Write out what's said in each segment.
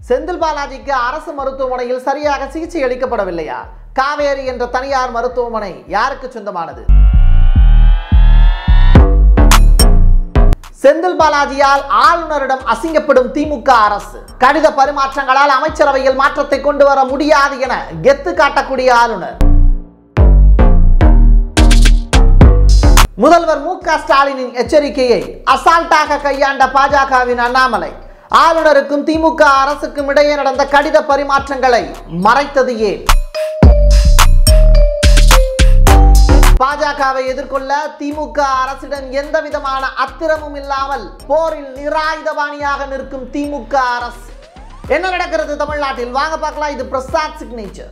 செந்தில் பாலாஜிக்கு அரசு மருத்துவமனையில் சரியாக சிகிச்சை அளிக்கப்படவில்லையா? காவேரி என்ற தனியார் மருத்துவமனை யாருக்கு சொந்தமானது? செந்தில் பாலாஜியால் ஆளுநரிடம் அசிங்கப்படும் திமுக அரசு. கடித பரிமாற்றங்களால் அமைச்சரவையில் மாற்றத்தை கொண்டு வர முடியாது என கெத்து காட்டக்கூடிய ஆளுநர். முதல்வர் MKஸ்டாலினின் எச்சரிக்கையை அசால்ட்டாக கையாண்ட பாஜகவின் அண்ணாமலை. ஆளுநருக்கும் திமுக அரசுக்கும் இடையே நடந்த கடித பரிமாற்றங்களை மறைத்தது ஏன்? பாஜகவை எதிர்கொள்ள திமுக அரசிடம் எந்த விதமான அத்திரமும் இல்லாமல் போரில் நிராயுதபாணியாக நிற்கும் திமுக அரசு. என்ன நடக்கிறது தமிழ்நாட்டில்? வாங்க பார்க்கலாம். இது பிரசாத் சிக்னேச்சர்.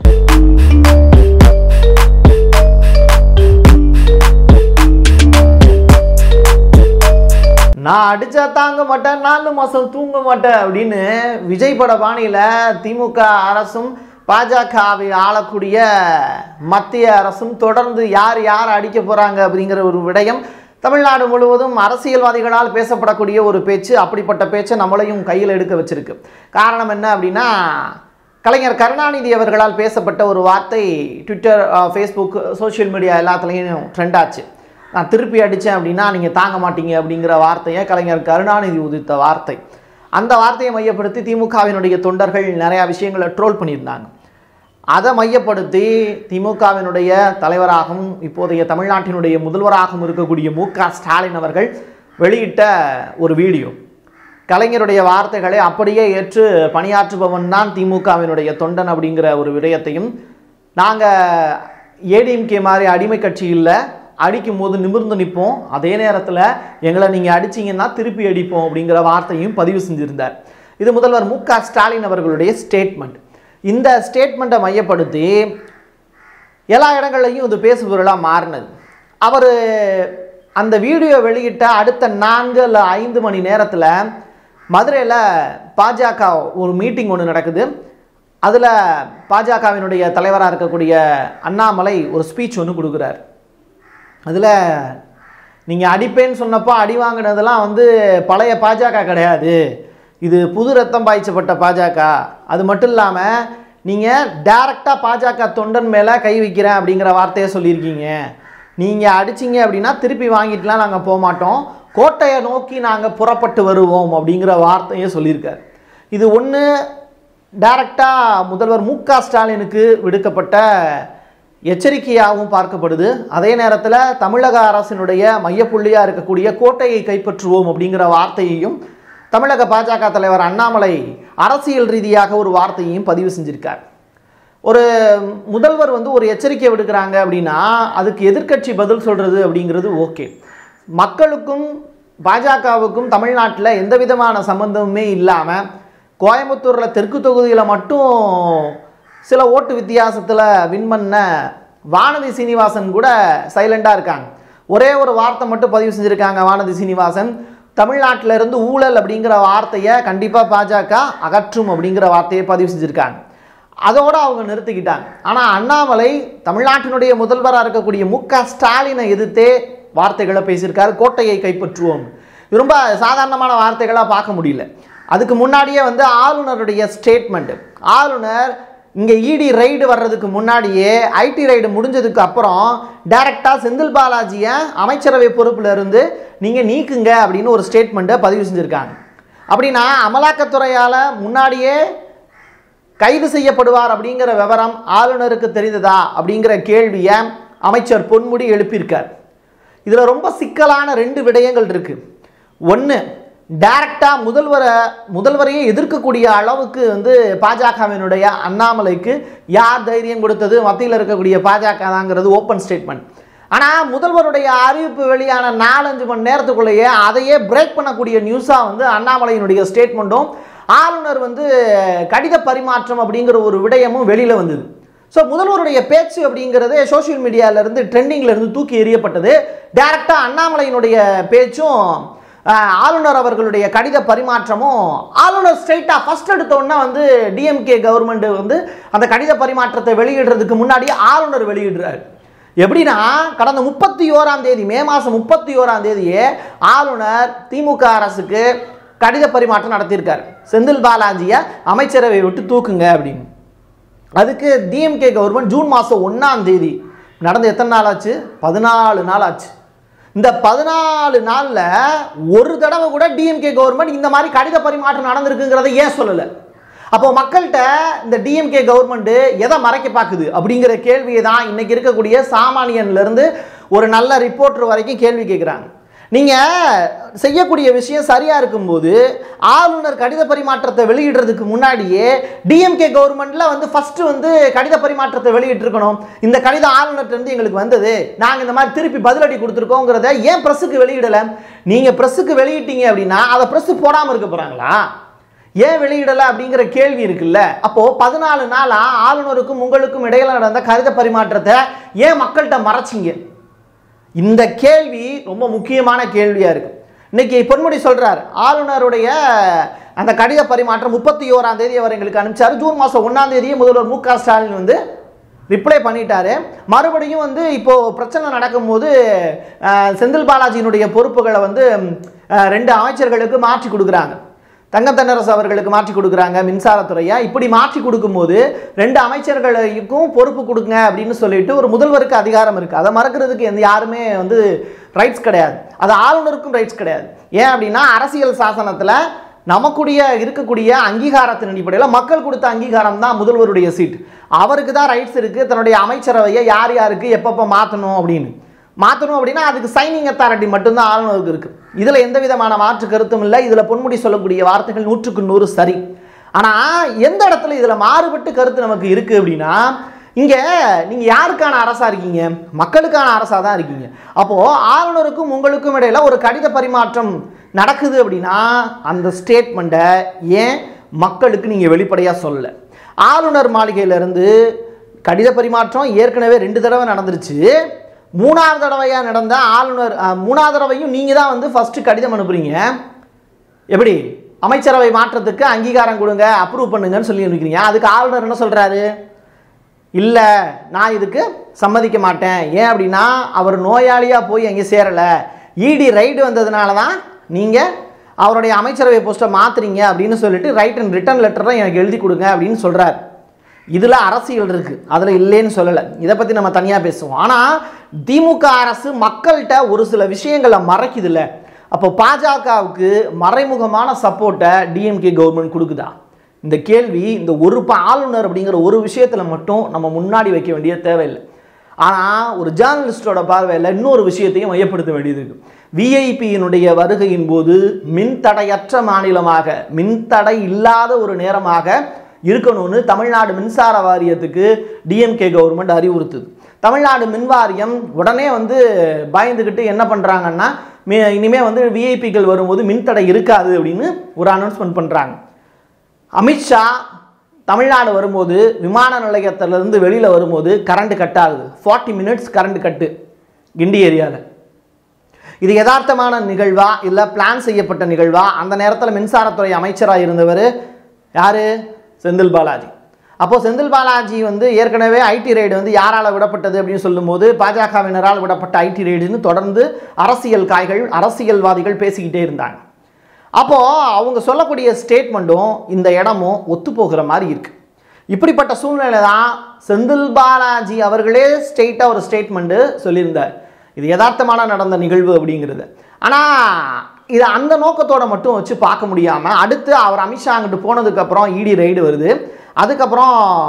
நான் அடிச்சா தாங்க மாட்டேன், 4 மாசம் தூங்க மாட்டேன் அப்படின்னு விஜய் பட பாணியில திமுக அரசும் பாஜகவை ஆளக்கூடிய மத்திய அரசும் தொடர்ந்து யார் யார் அடிக்க போறாங்க அப்படிங்கிற ஒரு விடயம் தமிழ்நாடு முழுவதும் அரசியல்வாதிகளால் பேசப்படக்கூடிய ஒரு பேச்சு. அப்படிப்பட்ட பேச்சை நம்மளையும் கையில் எடுக்க வச்சிருக்கு. காரணம் என்ன அப்படின்னா, கலைஞர் கருணாநிதி அவர்களால் பேசப்பட்ட ஒரு வார்த்தை ட்விட்டர், ஃபேஸ்புக், சோஷியல் மீடியா எல்லாத்துலேயும் ட்ரெண்ட் ஆச்சு. நான் திருப்பி அடித்தேன் அப்படின்னா நீங்கள் தாங்க மாட்டீங்க அப்படிங்கிற வார்த்தையை கலைஞர் கருணாநிதி உதித்த வார்த்தை. அந்த வார்த்தையை மையப்படுத்தி திமுகவினுடைய தொண்டர்கள் நிறையா விஷயங்களை ட்ரோல் பண்ணியிருந்தாங்க. அதை மையப்படுத்தி திமுகவினுடைய தலைவராகவும் இப்போதைய தமிழ்நாட்டினுடைய முதல்வராகவும் இருக்கக்கூடிய MKஸ்டாலின் அவர்கள் வெளியிட்ட ஒரு வீடியோ. கலைஞருடைய வார்த்தைகளை அப்படியே ஏற்று பணியாற்றுபவன் தான் திமுகவினுடைய தொண்டன் அப்படிங்கிற ஒரு விடயத்தையும், நாங்கள் ஏடிஎம்கே மாதிரி அடிமை கட்சி இல்லை, அடிக்கும் போது நிமிர்ந்து நிற்போம், அதே நேரத்தில் எங்களை நீங்கள் அடிச்சிங்கன்னா திருப்பி அடிப்போம் அப்படிங்கிற வார்த்தையும் பதிவு செஞ்சுருந்தார். இது முதல்வர் MKஸ்டாலின் அவர்களுடைய ஸ்டேட்மெண்ட். இந்த ஸ்டேட்மெண்ட்டை மையப்படுத்தி எல்லா இடங்கள்லையும் இது பேசுபொருளாக மாறினது. அவர் அந்த வீடியோ வெளியிட்ட அடுத்த 4 இல்லை 5 மணி நேரத்தில் மதுரையில் பாஜக ஒரு மீட்டிங் ஒன்று நடக்குது. அதில் பாஜகவினுடைய தலைவராக இருக்கக்கூடிய அண்ணாமலை ஒரு ஸ்பீச் ஒன்று கொடுக்குறார். அதில் நீங்கள் அடிப்பேன்னு சொன்னப்போ அடி வாங்கினதெல்லாம் பழைய பாஜக கிடையாது, இது புது ரத்தம் பாய்ச்சப்பட்ட பாஜக. அது மட்டும் இல்லாமல் நீங்கள் டைரெக்டாக பாஜக தொண்டன் மேலே கை வைக்கிறேன் அப்படிங்கிற வார்த்தையை சொல்லியிருக்கீங்க. நீங்கள் அடிச்சிங்க அப்படின்னா திருப்பி வாங்கிட்டுலாம் நாங்கள் போக மாட்டோம், கோட்டையை நோக்கி நாங்கள் புறப்பட்டு வருவோம் அப்படிங்கிற வார்த்தையை சொல்லியிருக்கார். இது ஒன்று டைரெக்டாக முதல்வர் MKஸ்டாலினுக்கு விடுக்கப்பட்ட எச்சரிக்கையாகவும் பார்க்கப்படுது. அதே நேரத்தில் தமிழக அரசினுடைய மையப்புள்ளியாக இருக்கக்கூடிய கோட்டையை கைப்பற்றுவோம் அப்படிங்கிற வார்த்தையையும் தமிழக பாஜக தலைவர் அண்ணாமலை அரசியல் ரீதியாக ஒரு வார்த்தையையும் பதிவு செஞ்சிருக்கார். ஒரு முதல்வர் ஒரு எச்சரிக்கை விடுக்கிறாங்க அப்படின்னா அதுக்கு எதிர்க்கட்சி பதில் சொல்கிறது அப்படிங்கிறது ஓகே. மக்களுக்கும் பாஜகவுக்கும் தமிழ்நாட்டில் எந்த விதமான சம்பந்தமுமே இல்லாமல் கோயம்புத்தூரில் தெற்கு தொகுதியில் மட்டும் சில ஓட்டு வித்தியாசத்தில் வின் பண்ண வானதி சீனிவாசன் கூட சைலண்டாக இருக்காங்க. ஒரே ஒரு வார்த்தை மட்டும் பதிவு செஞ்சுருக்காங்க வானதி சீனிவாசன், தமிழ்நாட்டில் இருந்து ஊழல் அப்படிங்கிற வார்த்தையை கண்டிப்பாக பாஜக அகற்றும் அப்படிங்கிற வார்த்தையை பதிவு செஞ்சுருக்காங்க. அதோடு அவங்க நிறுத்திக்கிட்டாங்க. ஆனால் அண்ணாமலை தமிழ்நாட்டினுடைய முதல்வராக இருக்கக்கூடிய MKஸ்டாலினை எதிர்த்தே வார்த்தைகளை பேசியிருக்காரு. கோட்டையை கைப்பற்றுவோம், ரொம்ப சாதாரணமான வார்த்தைகளாக பார்க்க முடியல. அதுக்கு முன்னாடியே ஆளுநருடைய ஸ்டேட்மெண்ட். ஆளுநர் இங்கே இடி ரைடு வர்றதுக்கு முன்னாடியே ஐடி ரைடு முடிஞ்சதுக்கு அப்புறம் டைரெக்டாக செந்தில் பாலாஜியை அமைச்சரவை பொறுப்பில் இருந்து நீங்கள் நீக்குங்க அப்படின்னு ஒரு ஸ்டேட்மெண்ட்டை பதிவு செஞ்சுருக்காங்க. அப்படின்னா அமலாக்கத்துறையால் முன்னாடியே கைது செய்யப்படுவார் அப்படிங்கிற விவரம் ஆளுநருக்கு தெரிந்ததா அப்படிங்கிற கேள்வியை அமைச்சர் பொன்முடி எழுப்பியிருக்கார். இதில் ரொம்ப சிக்கலான 2 விடயங்கள் இருக்குது. ஒன்று, டைரக்டாக முதல்வரையே எதிர்க்கக்கூடிய அளவுக்கு பாஜகவினுடைய அண்ணாமலைக்கு யார் தைரியம் கொடுத்தது? மத்தியில் இருக்கக்கூடிய பாஜக தாங்கிறது ஓப்பன் ஸ்டேட்மெண்ட். ஆனால் முதல்வருடைய அறிவிப்பு வெளியான 4-5 மணி நேரத்துக்குள்ளேயே அதையே பிரேக் பண்ணக்கூடிய நியூஸாக அண்ணாமலையினுடைய ஸ்டேட்மெண்ட்டும் ஆளுநர் கடித பரிமாற்றம் அப்படிங்கிற ஒரு விடயமும் வெளியில் வந்தது. ஸோ முதல்வருடைய பேச்சு அப்படிங்கிறது சோஷியல் மீடியாவிலேருந்து ட்ரெண்டிங்லேருந்து தூக்கி எறியப்பட்டது. டைரக்டாக அண்ணாமலையினுடைய பேச்சும் ஆளுநர் அவர்களுடைய கடித பரிமாற்றமும் ஆளுநர் ஸ்ட்ரைட்டாக ஃபர்ஸ்ட் எடுத்தோன்னா டிஎம்கே கவர்மெண்ட் அந்த கடித பரிமாற்றத்தை வெளியிடுறதுக்கு முன்னாடி ஆளுநர் வெளியிடுறாரு. எப்படின்னா கடந்த 31ஆம் தேதி மே மாதம் 31ஆம் தேதியே ஆளுநர் திமுக அரசுக்கு கடித பரிமாற்றம் நடத்தியிருக்காரு. செந்தில் பாலாஜியை அமைச்சரவை விட்டு தூக்குங்க அப்படின்னு. அதுக்கு டிஎம்கே கவர்மெண்ட் ஜூன் மாதம் 1ஆம் தேதி நடந்து எத்தனை நாள் ஆச்சு? 14 நாள் ஆச்சு. இந்த 14 நாளில் ஒரு தடவை கூட டிஎம்கே கவர்மெண்ட் இந்த மாதிரி கடித பரிமாற்றம் நடந்திருக்குங்கிறத ஏன் சொல்லலை? அப்போ மக்கள்கிட்ட இந்த டிஎம்கே கவர்மெண்ட் எதை மறைக்க பார்க்குது அப்படிங்கிற கேள்வியை தான் இன்னைக்கு இருக்கக்கூடிய சாமானியன்லேருந்து ஒரு நல்ல ரிப்போர்ட்டர் வரைக்கும் கேள்வி கேட்குறாங்க. நீங்கள் செய்யக்கூடிய விஷயம் சரியாக இருக்கும்போது ஆளுநர் கடித பரிமாற்றத்தை வெளியிடுறதுக்கு முன்னாடியே டிஎம்கே கவர்மெண்ட்டில் வந்து ஃபஸ்ட்டு வந்து கடித பரிமாற்றத்தை வெளியிட்டிருக்கணும். இந்த கடிதம் ஆளுநர்கிட்ட எங்களுக்கு வந்தது, நாங்கள் இந்த மாதிரி திருப்பி பதிலடி கொடுத்துருக்கோங்கிறத ஏன் ப்ரெஸ்ஸுக்கு வெளியிடலை? நீங்கள் ப்ரெஸ்ஸுக்கு வெளியிட்டீங்க அப்படின்னா அதை ப்ரெஸ்ஸு போடாமல் இருக்க போகிறாங்களா? ஏன் வெளியிடலை அப்படிங்கிற கேள்வி இருக்குல்ல. அப்போது 14 நாளாக ஆளுநருக்கும் உங்களுக்கும் இடையில நடந்த கடித பரிமாற்றத்தை ஏன் மக்கள்கிட்ட மறைச்சிங்க? இந்த கேள்வி ரொம்ப முக்கியமான கேள்வியாக இருக்குது. இன்னைக்கு பொன்முடி சொல்கிறார், ஆளுநருடைய அந்த கடித பரிமாற்றம் 31ஆம் தேதி அவர் எங்களுக்கு அனுப்பிச்சார். ஜூன் மாதம் 1ஆம் தேதியே முதல்வர் MKStalin வந்து ரிப்ளை பண்ணிட்டாரு. மறுபடியும் வந்து இப்போது பிரச்சனை நடக்கும்போது செந்தில் பாலாஜியினுடைய பொறுப்புகளை வந்து 2 அமைச்சர்களுக்கு மாற்றி கொடுக்குறாங்க. தங்கத்தன்னரசு அவர்களுக்கு மாற்றி கொடுக்குறாங்க மின்சாரத்துறையை. இப்படி மாற்றி கொடுக்கும்போது 2 அமைச்சர்களுக்கும் பொறுப்பு கொடுங்க அப்படின்னு சொல்லிட்டு ஒரு முதல்வருக்கு அதிகாரம் இருக்குது. அதை மறக்கிறதுக்கு யாருமே வந்து ரைட்ஸ் கிடையாது. அது ஆளுநருக்கும் ரைட்ஸ் கிடையாது. ஏன் அப்படின்னா அரசியல் சாசனத்தில் நமக்குடைய இருக்கக்கூடிய அங்கீகாரத்தின் அடிப்படையில் மக்கள் கொடுத்த அங்கீகாரம் தான் முதல்வருடைய சீட். அவருக்கு தான் ரைட்ஸ் இருக்குது தன்னுடைய அமைச்சரவையை யார் யாருக்கு எப்பப்போ மாற்றணும் அப்படின்னா அதுக்கு சைனிங் அத்தாரிட்டி மட்டும்தான் ஆளுநருக்கு இருக்குது. இதில் எந்த விதமான மாற்று கருத்தும் இல்லை. இதில் பொன்முடி சொல்லக்கூடிய வார்த்தைகள் 100க்கு 100 சரி. ஆனால் எந்த இடத்துல இதில் மாறுபட்டு கருத்து நமக்கு இருக்குது அப்படின்னா, இங்கே நீங்கள் யாருக்கான அரசாக இருக்கீங்க? மக்களுக்கான அரசாக தான் இருக்கீங்க. அப்போது ஆளுநருக்கும் உங்களுக்கும் இடையில ஒரு கடித பரிமாற்றம் நடக்குது அப்படின்னா அந்த ஸ்டேட்மெண்ட்டை ஏன் மக்களுக்கு நீங்கள் வெளிப்படையாக சொல்லலை? ஆளுநர் மாளிகையிலேருந்து கடித பரிமாற்றம் ஏற்கனவே 2 தடவை நடந்துருச்சு. 3ஆவது தடவையாக நடந்த ஆளுநர் 3ஆவது தடவையும் நீங்கள் தான் வந்து ஃபஸ்ட்டு கடிதம் அனுப்புகிறீங்க. எப்படி அமைச்சரவை மாற்றத்துக்கு அங்கீகாரம் கொடுங்க, அப்ரூவ் பண்ணுங்கன்னு சொல்லி அனுப்பிக்கிறீங்க. அதுக்கு ஆளுநர் என்ன சொல்கிறாரு? இல்லை, நான் இதுக்கு சம்மதிக்க மாட்டேன். ஏன் அப்படின்னா அவர் நோயாளியாக போய் அங்கே சேரலை, இடி ரைடு வந்ததுனால தான் நீங்கள் அவருடைய அமைச்சரவை போஸ்ட்டை மாற்றுறீங்க அப்படின்னு சொல்லிட்டு ரிட்டன் லெட்டர் தான் எனக்கு எழுதி கொடுங்க அப்படின்னு சொல்கிறார். இதில் அரசியல் இருக்குது, அதில் இல்லைன்னு சொல்லலை. இதை பற்றி நம்ம தனியாக பேசுவோம். ஆனால் திமுக அரசு மக்கள்கிட்ட ஒரு சில விஷயங்களை மறைக்குதில்ல. அப்போ பாஜகவுக்கு மறைமுகமான சப்போர்ட்டை டிஎம்கே கவர்மெண்ட் கொடுக்குதா? இந்த கேள்வி இந்த ஒரு ஆளுநர் அப்படிங்கிற ஒரு விஷயத்தில் மட்டும் நம்ம முன்னாடி வைக்க வேண்டிய தேவையில்லை. ஆனால் ஒரு ஜேர்னலிஸ்டோட பார்வையில் இன்னொரு விஷயத்தையும் மையப்படுத்த வேண்டியது இருக்குது. விஐபியினுடைய வருகையின் போது மின்தடையற்ற மாநிலமாக, மின்தடை இல்லாத ஒரு நேரமாக இருக்கணும்னு தமிழ்நாடு மின்சார வாரியத்துக்கு டிஎம்கே கவர்மெண்ட் அறிவுறுத்துது. தமிழ்நாடு மின் வாரியம் உடனே வந்து பயந்துக்கிட்டு என்ன பண்ணுறாங்கன்னா, இனிமேல் வந்து விஐபிகள் வரும்போது மின்தடை இருக்காது அப்படின்னு ஒரு அனௌன்ஸ்மெண்ட் பண்ணுறாங்க. அமித்ஷா தமிழ்நாடு வரும்போது விமான நிலையத்திலிருந்து வெளியில் வரும்போது கரண்ட் கட் ஆகுது. 40 மினிட்ஸ் கரண்ட் கட்டு கிண்டி ஏரியாவில். இது யதார்த்தமான நிகழ்வா இல்லை பிளான் செய்யப்பட்ட நிகழ்வா? அந்த நேரத்தில் மின்சாரத்துறை அமைச்சராக இருந்தவர் யார்? செந்தில் பாலாஜி. அப்போது செந்தில் பாலாஜி வந்து ஏற்கனவே ஐடி ரைடு வந்து யாரால் விடப்பட்டது அப்படின்னு சொல்லும்போது பாஜகவினரால் விடப்பட்ட ஐடி ரைடுன்னு தொடர்ந்து அரசியல்வாதிகள் பேசிக்கிட்டே இருந்தாங்க. அப்போது அவங்க சொல்லக்கூடிய ஸ்டேட்மெண்ட்டும் இந்த இடமும் ஒத்து போகிற மாதிரி இருக்குது. இப்படிப்பட்ட சூழ்நிலை தான் செந்தில் பாலாஜி அவர்களே ஸ்ட்ரெயிட்டாக ஒரு ஸ்டேட்மெண்ட்டு சொல்லியிருந்தார், இது யதார்த்தமான நடந்த நிகழ்வு அப்படிங்கிறது. ஆனால் இதை அந்த நோக்கத்தோடு மட்டும் வச்சு பார்க்க முடியாமல் அடுத்து அவர் அமித்ஷா அங்கிட்டு போனதுக்கப்புறம் இடி ரைடு வருது. அதுக்கப்புறம்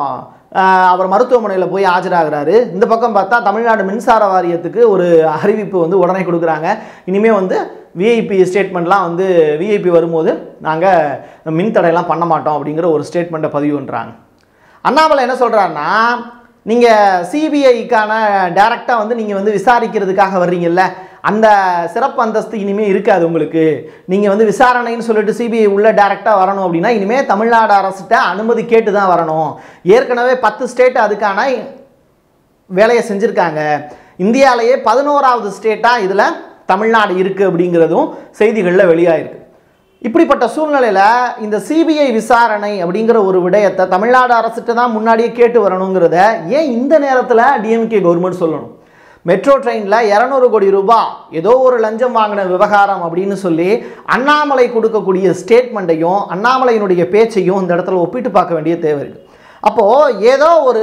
அவர் மருத்துவமனையில் போய் ஆஜராகிறாரு. இந்த பக்கம் பார்த்தா தமிழ்நாடு மின்சார வாரியத்துக்கு ஒரு அறிவிப்பு வந்து உடனே கொடுக்குறாங்க. இனிமேல் வந்து விஐபி ஸ்டேட்மெண்ட்லாம் வந்து விஐபி வரும்போது நாங்கள் மின்தடையெல்லாம் பண்ண மாட்டோம் அப்படிங்கிற ஒரு ஸ்டேட்மெண்ட்டை பதிவு பண்ணுறாங்க. அண்ணாமலை என்ன சொல்கிறாருன்னா, நீங்கள் சிபிஐக்கான டைரெக்டாக வந்து நீங்கள் வந்து விசாரிக்கிறதுக்காக வர்றீங்கல்ல, அந்த சிறப்பு அந்தஸ்து இனிமேல் இருக்காது உங்களுக்கு. நீங்கள் வந்து விசாரணைன்னு சொல்லிட்டு சிபிஐ உள்ள டைரெக்டாக வரணும் அப்படின்னா இனிமேல் தமிழ்நாடு அரசுகிட்ட அனுமதி கேட்டு தான் வரணும். ஏற்கனவே 10 ஸ்டேட் அதுக்கான வேலையை செஞ்சுருக்காங்க. இந்தியாவிலேயே 11வது ஸ்டேட்டாக இதில் தமிழ்நாடு இருக்குது அப்படிங்கிறதும் செய்திகளில் வெளியாகிருக்கு. இப்படிப்பட்ட சூழ்நிலையில் இந்த சிபிஐ விசாரணை அப்படிங்கிற ஒரு விடயத்தை தமிழ்நாடு அரசுகிட்ட தான் முன்னாடியே கேட்டு வரணுங்கிறத ஏன் இந்த நேரத்தில் டிஎம்கே கவர்மெண்ட் சொல்லணும்? மெட்ரோ ட்ரெயினில் 200 கோடி ரூபாய் ஏதோ ஒரு லஞ்சம் வாங்கின விவகாரம் அப்படின்னு சொல்லி அண்ணாமலை கொடுக்கக்கூடிய ஸ்டேட்மெண்ட்டையும் அண்ணாமலையினுடைய பேச்சையும் இந்த இடத்துல ஒப்பிட்டு பார்க்க வேண்டிய தேவை இருக்குது. அப்போது ஏதோ ஒரு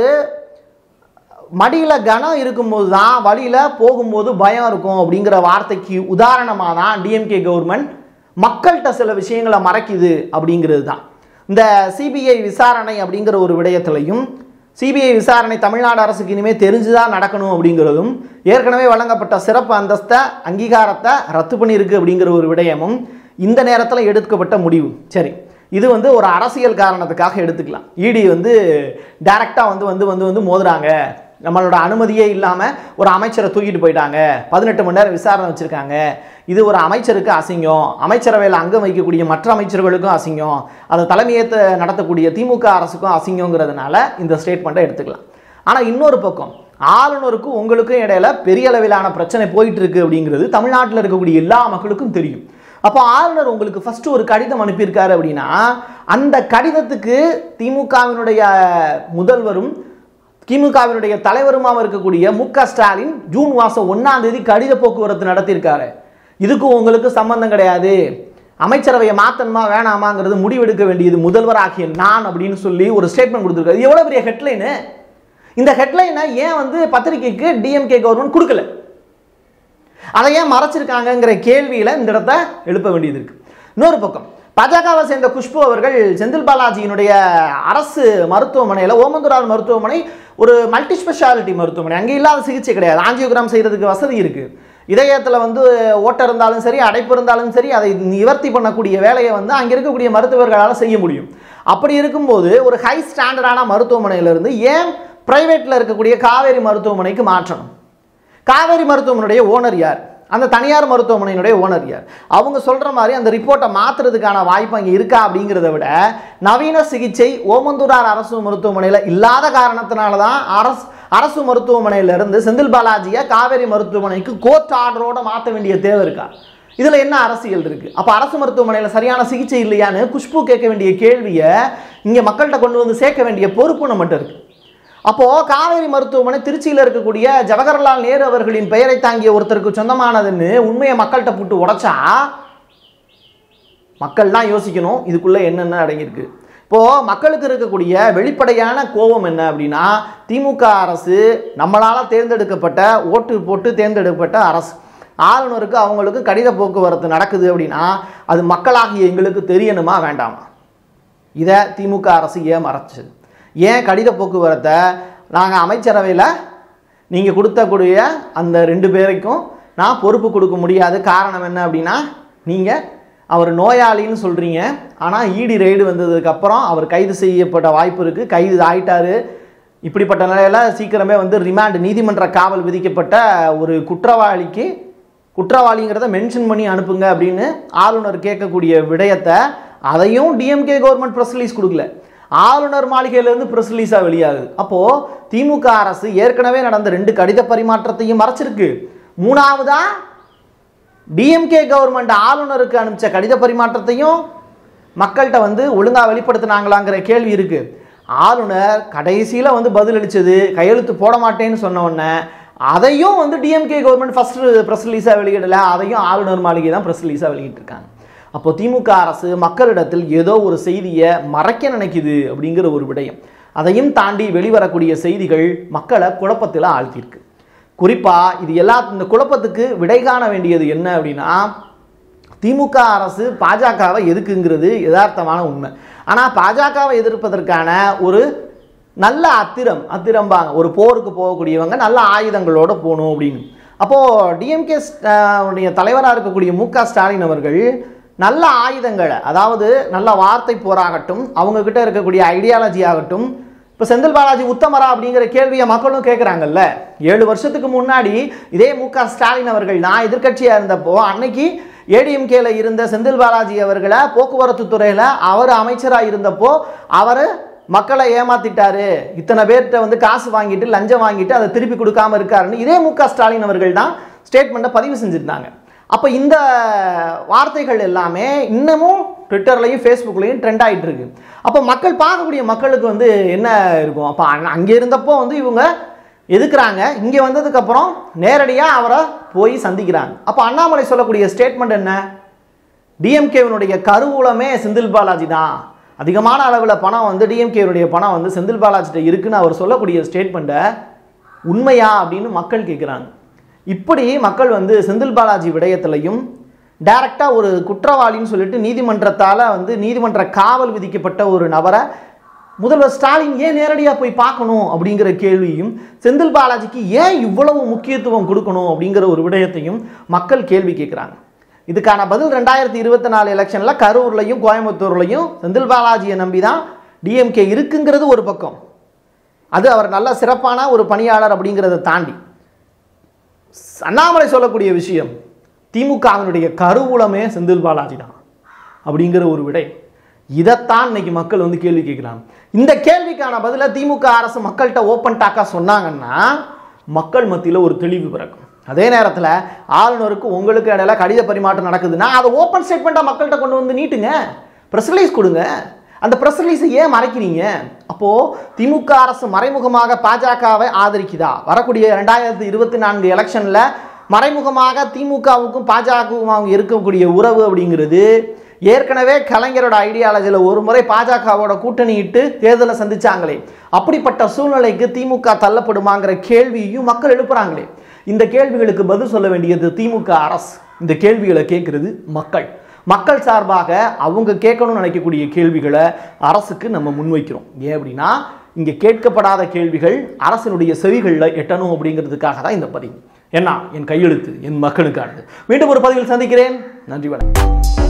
மடியில் கனம் இருக்கும்போது தான் வழியில் போகும்போது பயம் இருக்கும் அப்படிங்கிற வார்த்தைக்கு உதாரணமாக தான் டிஎம்கே கவர்மெண்ட் மக்கள்கிட்ட சில விஷயங்களை மறைக்குது அப்படிங்கிறது தான். இந்த சிபிஐ விசாரணை அப்படிங்கிற ஒரு விடயத்திலையும் சிபிஐ விசாரணை தமிழ்நாடு அரசுக்கு இனிமேல் தெரிஞ்சுதான் நடக்கணும் அப்படிங்கிறதும் ஏற்கனவே வழங்கப்பட்ட சிறப்பு அந்தஸ்தை அங்கீகாரத்தை ரத்து பண்ணியிருக்கு அப்படிங்கிற ஒரு விடயமும் இந்த நேரத்தில் எடுக்கப்பட்ட முடிவு. சரி, இது ஒரு அரசியல் காரணத்துக்காக எடுத்துக்கலாம். இடி டைரெக்டாக வந்து மோதுறாங்க, நம்மளோட அனுமதியே இல்லாமல் ஒரு அமைச்சரை தூக்கிட்டு போயிட்டாங்க, 18 மணி நேரம் விசாரணை வச்சுருக்காங்க, இது ஒரு அமைச்சருக்கு அசிங்கம், அமைச்சரவையில் அங்கம் வைக்கக்கூடிய மற்ற அமைச்சர்களுக்கும் அசிங்கம், அதை தலைமையேற்று நடத்தக்கூடிய திமுக அரசுக்கும் அசிங்கங்கிறதுனால இந்த ஸ்டேட்மெண்ட்டை எடுத்துக்கலாம். ஆனால் இன்னொரு பக்கம் ஆளுநருக்கும் உங்களுக்கும் இடையில பெரிய அளவிலான பிரச்சனை போயிட்டு இருக்கு அப்படிங்கிறது தமிழ்நாட்டில் இருக்கக்கூடிய எல்லா மக்களுக்கும் தெரியும். அப்போ ஆளுநர் உங்களுக்கு ஃபர்ஸ்ட் ஒரு கடிதம் அனுப்பியிருக்காரு அப்படின்னா அந்த கடிதத்துக்கு திமுகவினுடைய முதல்வரும் திமுகவினுடைய தலைவருமாக இருக்கக்கூடிய MKStalin ஜூன் மாதம் 1ஆம் தேதி கடித போக்குவரத்து நடத்தியிருக்காரு. இதுக்கும் உங்களுக்கு சம்பந்தம் கிடையாது, அமைச்சரவையை மாற்றணுமா வேணாமாங்கிறது முடிவெடுக்க வேண்டியது முதல்வராகிய நான் அப்படின்னு சொல்லி ஒரு ஸ்டேட்மெண்ட் கொடுத்துருக்காரு. எவ்வளோ பெரிய ஹெட்லைனு! இந்த ஹெட்லைனை ஏன் பத்திரிகைக்கு டிஎம்கே கவர்மெண்ட் கொடுக்கல, அதை ஏன் மறைச்சிருக்காங்கிற கேள்வியில் இந்த இடத்த எழுப்ப வேண்டியது இருக்கு. இன்னொரு பக்கம் பாஜகவை சேர்ந்த குஷ்பு அவர்கள் செந்தில் பாலாஜியினுடைய அரசு மருத்துவமனையில் ஓமந்தூரார் மருத்துவமனை ஒரு மல்டி ஸ்பெஷாலிட்டி மருத்துவமனை, அங்கே இல்லாத சிகிச்சை கிடையாது, ஆஞ்சியோகிராம் செய்கிறதுக்கு வசதி இருக்குது, இதயத்தில் ஓட்ட இருந்தாலும் சரி அடைப்பு இருந்தாலும் சரி அதை நிவர்த்தி பண்ணக்கூடிய வேலையை அங்கே இருக்கக்கூடிய மருத்துவர்களால் செய்ய முடியும். அப்படி இருக்கும்போது ஒரு ஹை ஸ்டாண்டர்டான மருத்துவமனையிலிருந்து ஏன் பிரைவேட்டில் இருக்கக்கூடிய காவேரி மருத்துவமனைக்கு மாற்றணும்? காவேரி மருத்துவமனையுடைய ஓனர் யார்? அந்த தனியார் மருத்துவமனையினுடைய ஓனர் யார்? அவங்க சொல்கிற மாதிரி அந்த ரிப்போர்ட்டை மாற்றுறதுக்கான வாய்ப்பு அங்கே இருக்கா அப்படிங்கிறத விட நவீன சிகிச்சை ஓமந்தூரார் அரசு மருத்துவமனையில் இல்லாத காரணத்தினால தான் அரசு மருத்துவமனையிலிருந்து செந்தில் பாலாஜியை காவேரி மருத்துவமனைக்கு கோர்ட் ஆர்டரோட மாற்ற வேண்டிய தேவை இருக்கா? இதில் என்ன அரசியல் இருக்குது? அப்போ அரசு மருத்துவமனையில் சரியான சிகிச்சை இல்லையான்னு குஷ்பு கேட்க வேண்டிய கேள்வியை இங்கே மக்கள்கிட்ட கொண்டு சேர்க்க வேண்டிய பொறுப்பு நம்மகிட்ட இருக்குது. அப்போது காவேரி மருத்துவமனை திருச்சியில் இருக்கக்கூடிய ஜவஹர்லால் நேரு அவர்களின் பெயரை தாங்கிய ஒருத்தருக்கு சொந்தமானதுன்னு உண்மையை மக்கள்கிட்ட போட்டு உடைச்சா மக்கள்லாம் யோசிக்கணும் இதுக்குள்ளே என்னென்ன அடங்கியிருக்கு. இப்போது மக்களுக்கு இருக்கக்கூடிய வெளிப்படையான கோபம் என்ன அப்படின்னா, திமுக அரசு நம்மளால் தேர்ந்தெடுக்கப்பட்ட ஓட்டு போட்டு தேர்ந்தெடுக்கப்பட்ட அரசு, ஆளுநருக்கு அவங்களுக்கு கடித போக்குவரத்து நடக்குது அப்படின்னா அது மக்களாகிய எங்களுக்கு தெரியணுமா வேண்டாமா? இதை திமுக அரசு ஏன் மறைச்சது? ஏன் கடித போக்குவரத்தை நாங்கள் அமைச்சரவையில் நீங்கள் கொடுத்தக்கூடிய அந்த 2 பேருக்கும் நான் பொறுப்பு கொடுக்க முடியாது? காரணம் என்ன அப்படின்னா, நீங்கள் அவர் நோயாளின்னு சொல்கிறீங்க, ஆனால் இடி ரெய்டு வந்ததுக்கப்புறம் அவர் கைது செய்யப்பட்ட வாய்ப்பு இருக்குது, கைது ஆயிட்டார், இப்படிப்பட்ட நிலையில் சீக்கிரமே ரிமாண்ட் நீதிமன்ற காவல் விதிக்கப்பட்ட ஒரு குற்றவாளிங்கிறத மென்ஷன் பண்ணி அனுப்புங்க அப்படின்னு ஆளுநர் கேட்கக்கூடிய விடயத்தை அதையும் டிஎம்கே கவர்மெண்ட் ப்ரெஸ் ரிலீஸ் கொடுக்கல, ஆளுநர் மாளிகையிலிருந்து ப்ரெஸ் ரிலீஸாக வெளியாகுது. அப்போது திமுக அரசு ஏற்கனவே நடந்த 2 கடித பரிமாற்றத்தையும் மறைச்சிருக்கு. 3ஆவதா டிஎம்கே கவர்மெண்ட் ஆளுநருக்கு அனுப்பிச்ச கடித பரிமாற்றத்தையும் மக்கள்கிட்ட ஒழுங்காக வெளிப்படுத்தினாங்களாங்கிற கேள்வி இருக்குது. ஆளுநர் கடைசியில் பதில் அளித்தது கையெழுத்து போட மாட்டேன்னு சொன்ன உடனே அதையும் டிஎம்கே கவர்மெண்ட் ஃபஸ்ட்டு ப்ரெஸ் ரிலீஸாக வெளியிடலை, அதையும் ஆளுநர் மாளிகை தான் ப்ரெஸ் ரிலீஸாக வெளியிட்டிருக்காங்க. அப்போ திமுக அரசு மக்களிடத்தில் ஏதோ ஒரு செய்தியை மறைக்க நினைக்குது அப்படிங்கிற ஒரு விடயம், அதையும் தாண்டி வெளிவரக்கூடிய செய்திகள் மக்களை குழப்பத்தில் ஆழ்த்தியிருக்கு. குறிப்பாக இது இந்த குழப்பத்துக்கு விடை காண வேண்டியது என்ன அப்படின்னா, திமுக அரசு பாஜகவை எதுக்குங்கிறது யதார்த்தமான உண்மை. ஆனால் பாஜகவை எதிர்ப்பதற்கான ஒரு நல்ல அத்திரம்பாங்க, ஒரு போருக்கு போகக்கூடியவங்க நல்ல ஆயுதங்களோடு போகணும் அப்படின்னு. அப்போது டிஎம்கே தலைவராக இருக்கக்கூடிய MKStalin அவர்கள் நல்ல ஆயுதங்களை, அதாவது நல்ல வார்த்தை போராகட்டும், அவங்கக்கிட்ட இருக்கக்கூடிய ஐடியாலஜி ஆகட்டும், இப்போ செந்தில் பாலாஜி உத்தமரா அப்படிங்கிற கேள்வியை மக்களும் கேட்குறாங்கல்ல. 7 வருஷத்துக்கு முன்னாடி இதே MKStalin அவர்கள் நான் எதிர்கட்சியாக இருந்தப்போ அன்னைக்கு ஏடிஎம்கேல இருந்த செந்தில் பாலாஜி அவர்களை போக்குவரத்து துறையில் அவர் அமைச்சராக இருந்தப்போ அவர் மக்களை ஏமாத்திட்டாரு, இத்தனை பேர்கிட்ட காசு வாங்கிட்டு லஞ்சம் வாங்கிட்டு அதை திருப்பி கொடுக்காம இருக்காருன்னு இதே MKStalin அவர்கள் தான் ஸ்டேட்மெண்ட்டை பதிவு செஞ்சுருந்தாங்க. அப்போ இந்த வார்த்தைகள் எல்லாமே இன்னமும் ட்விட்டர்லையும் ஃபேஸ்புக்லையும் ட்ரெண்ட் ஆகிட்டு இருக்கு. அப்போ மக்கள் பார்க்கக்கூடிய மக்களுக்கு என்ன இருக்கும்? அப்போ அங்கே இருந்தப்போ இவங்க எதுக்குறாங்க. இங்கே வந்ததுக்கப்புறம் நேரடியாக அவரை போய் சந்திக்கிறாங்க. அப்போ அண்ணாமலை சொல்லக்கூடிய ஸ்டேட்மெண்ட் என்ன? டிஎம்கேவினுடைய கருவூலமே செந்தில் பாலாஜி தான், அதிகமான அளவில் பணம் வந்து டிஎம்கேவுடைய பணம் வந்து செந்தில் பாலாஜிட்ட இருக்குன்னு அவர் சொல்லக்கூடிய ஸ்டேட்மெண்ட்டை உண்மையா அப்படின்னு மக்கள் கேட்குறாங்க. இப்படி மக்கள் வந்து செந்தில் பாலாஜி விடயத்திலையும் டைரக்டாக ஒரு குற்றவாளின்னு சொல்லிட்டு நீதிமன்றத்தால் வந்து நீதிமன்ற காவல் விதிக்கப்பட்ட ஒரு நபரை முதல்வர் ஸ்டாலின் ஏன் நேரடியாக போய் பார்க்கணும் அப்படிங்கிற கேள்வியும், செந்தில் பாலாஜிக்கு ஏன் இவ்வளவு முக்கியத்துவம் கொடுக்கணும் அப்படிங்கிற ஒரு விடயத்தையும் மக்கள் கேள்வி கேட்குறாங்க. இதுக்கான பதில் 2024 எலெக்ஷனில் கரூர்லையும் கோயம்புத்தூர்லையும் செந்தில் பாலாஜியை நம்பி தான் டிஎம்கே இருக்குங்கிறது ஒரு பக்கம். அது அவர் நல்ல சிறப்பான ஒரு பணியாளர் அப்படிங்கிறத தாண்டி அண்ணாமலை சொல்லக்கூடிய விஷயம் திமுகவினுடைய கருவூலமே செந்தில் பாலாஜி தான் அப்படிங்கிற ஒரு விடை. இதைத்தான் இன்னைக்கு மக்கள் வந்து கேள்வி கேட்குறாங்க. இந்த கேள்விக்கான பதில திமுக அரசு மக்கள்கிட்ட ஓப்பன் டாக்கா சொன்னாங்கன்னா மக்கள் மத்தியில் ஒரு தெளிவு பிறக்கும். அதே நேரத்தில் ஆளுநருக்கு உங்களுக்கு இடையில கடித பரிமாற்றம் நடக்குதுன்னா அதை ஓப்பன் ஸ்டேட்மெண்ட்டாக மக்கள்கிட்ட கொண்டு வந்து நீட்டுங்க, ப்ரெஸ் ரிலீஸ் கொடுங்க. அந்த ப்ரெஸ் ரிலீஸை ஏன் மறைக்கிறீங்க? அப்போது திமுக அரசு மறைமுகமாக பாஜகவை ஆதரிக்குதா? வரக்கூடிய 2024 எலெக்ஷனில் மறைமுகமாக திமுகவுக்கும் பாஜகவுக்கும் இருக்கக்கூடிய உறவு அப்படிங்கிறது ஏற்கனவே கலைஞரோட ஐடியாலஜியில் ஒரு முறை பாஜகவோட கூட்டணி இட்டு தேர்தலை சந்திச்சாங்களே, அப்படிப்பட்ட சூழ்நிலைக்கு திமுக தள்ளப்படுமாங்கிற கேள்வியும் மக்கள் எழுப்புறாங்களே. இந்த கேள்விகளுக்கு பதில் சொல்ல வேண்டியது திமுக அரசு. இந்த கேள்விகளை கேட்கறது மக்கள். மக்கள் சார்பாக அவங்க கேட்கணும்னு நினைக்கக்கூடிய கேள்விகளை அரசுக்கு நம்ம முன்வைக்கிறோம். ஏன் அப்படின்னா இங்கே கேட்கப்படாத கேள்விகள் அரசினுடைய செவிகளில் எட்டணும் அப்படிங்கிறதுக்காக தான் இந்த பதிவு. என்ன என் கையெழுத்து என் மக்களுக்கானது. மீண்டும் ஒரு பதிவில் சந்திக்கிறேன். நன்றி, வணக்கம்.